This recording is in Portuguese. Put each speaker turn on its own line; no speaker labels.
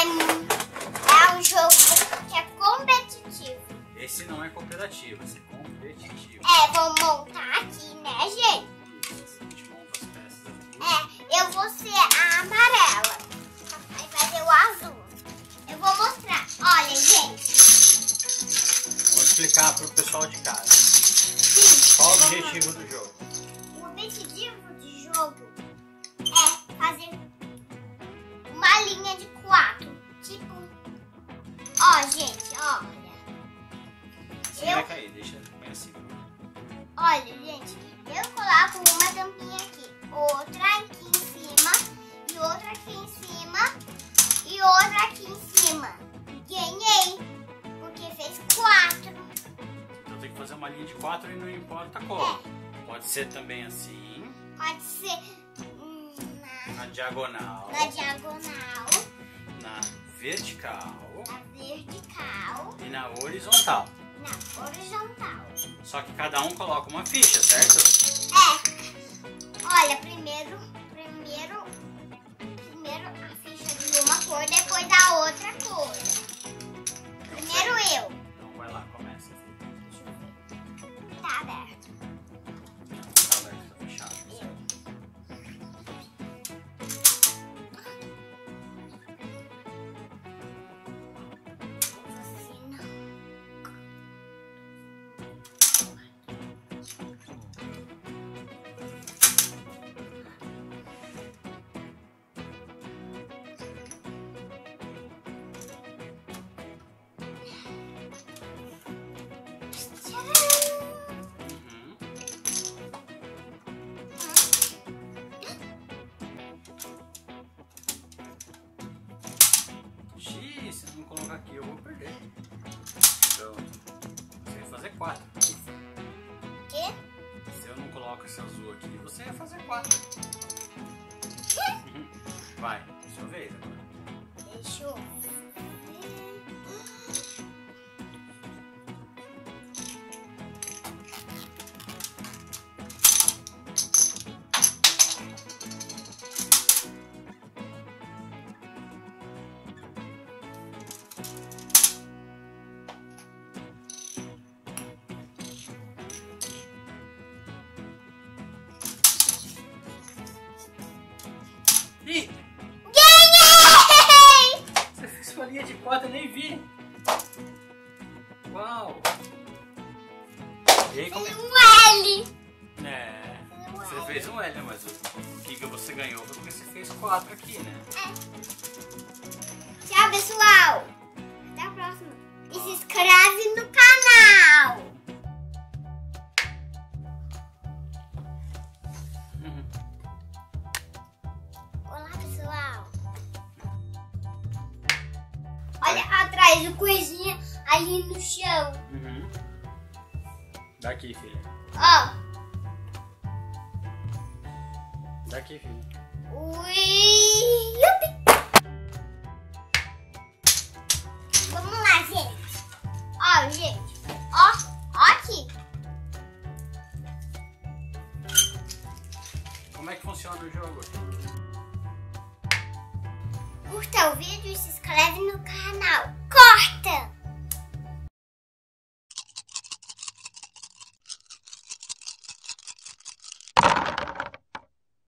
É um jogo que é competitivo.
Esse não é cooperativo, esse é competitivo.
Vou montar aqui, né, gente?
Isso, a gente monta as peças aqui.
Eu vou ser a amarela. Aí vai ser o azul. Eu vou mostrar. Olha, gente.
Vou explicar pro pessoal de casa.
Sim.
Qual o objetivo do jogo?
O objetivo do jogo é fazer uma linha de 4. Tipo, ó, gente, olha.
Você vai cair, deixa bem assim.
Olha, gente, eu coloco uma tampinha aqui, outra aqui em cima, e outra aqui em cima, e outra aqui em cima. Ganhei, porque fez 4.
Então tem que fazer uma linha de 4 e não importa como. Pode ser também assim.
Pode ser
Na diagonal.
na diagonal,
Na vertical.
na vertical,
E na horizontal.
na horizontal.
Só que cada um coloca uma ficha, certo?
Olha, primeiro a ficha de uma cor, depois a outra cor. Primeiro eu.
Então vai lá, começa.
Deixa eu ver. Tá aberto.
Tá aberto, tá fechado.
Você não.
Xiii, se não colocar aqui eu vou perder. Então, você vai fazer 4.
Quê?
Se eu não coloco esse azul aqui, você vai fazer 4. Vai, sua vez agora.
Deixa eu ver.
Ih!
Ganhei!
Você fez sua linha de 4, eu nem vi. Uau! E aí, como
Fiz um L.
é? Você fez um L, mas o que você ganhou foi porque você fez 4 aqui, né?
Tchau, pessoal. Até a próxima. E se inscreve no canal. Olá, pessoal. Olha atrás do coisinha ali no chão.
Uhum. Daqui, filha.
Ó.
Daqui, filha.
Ui. Yupi. Vamos lá, gente. Ó, gente. Ó aqui.
Como é que funciona o jogo?
Curta o vídeo e se inscreve no canal. Corta!